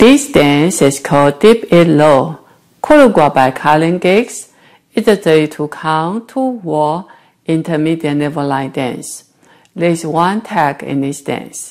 This dance is called Dip It Low, choreographed by Colin Ghys. It's a 32 count, 2-wall, intermediate level line dance. There is one tag in this dance.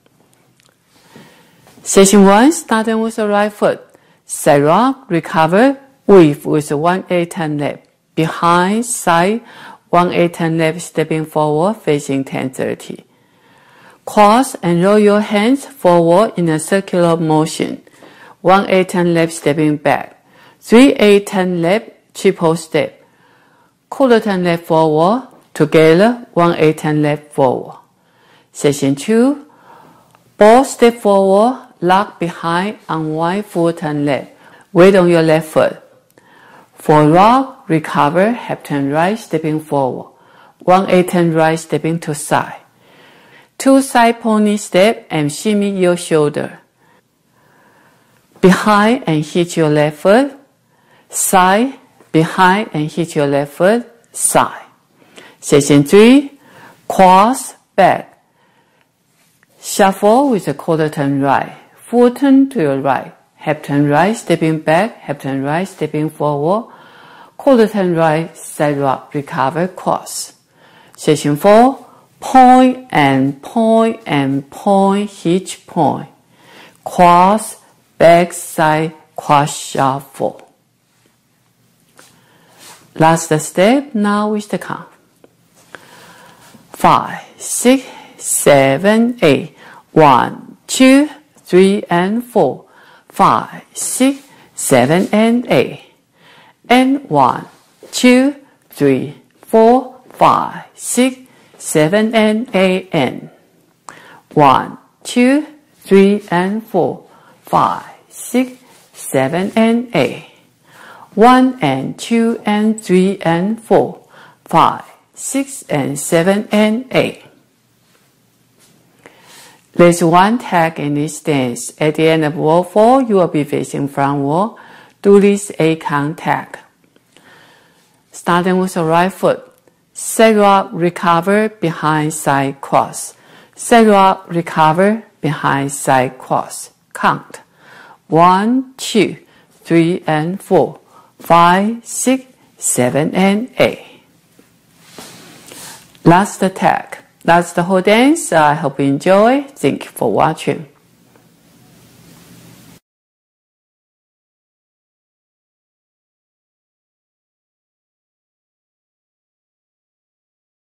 Section 1, starting with the right foot. Side rock, recover, weave with 1-8 turn left. Behind, side, 1-8 turn left, stepping forward, facing 10-30. Cross and roll your hands forward in a circular motion. 1-8 turn left, stepping back. 3-8 turn left, triple step. Quarter turn left forward, together, 1-8 turn left forward. Section 2, ball step forward, lock behind, unwind, full turn left. Weight on your left foot. For rock, recover, half turn right, stepping forward. 1-8 turn right, stepping to side. 2 side pony step and shimmy your shoulder. Behind and hit your left foot. Side, behind and hit your left foot. Side. Section 3, cross, back. Shuffle with a quarter turn right. Full turn to your right. Half turn right, stepping back. Half turn right, stepping forward. Quarter turn right, side rock, recover, cross. Section 4, point and point and point, hitch point. Cross, back, side, cross, shuffle. Last step, now with the count. 5, 6, 7, 8. 1, 2, 3, and 4. 5, 6, 7, and 8. And 1, 2, 3, 4, 5, 6, 7, and 8, and 1, 2, 3, and 4, 5, 6, 7, and 8. 1 and 2 and 3 and 4, 5, 6, and 7, and 8. There's one tag in this dance. At the end of wall 4, you will be facing front wall. Do this 8 count tag. Starting with the right foot. Side rock, recover, behind, side, cross. Side rock, recover, behind, side, cross. Count. 1, 2, 3, and 4, 5, 6, 7, and 8. That's the tag. That's the whole dance. I hope you enjoy. Thank you for watching.